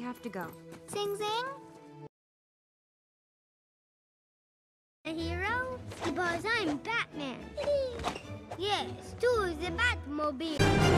have to go. Sing Sing? A hero? Because I'm Batman. Yes, to the Batmobile.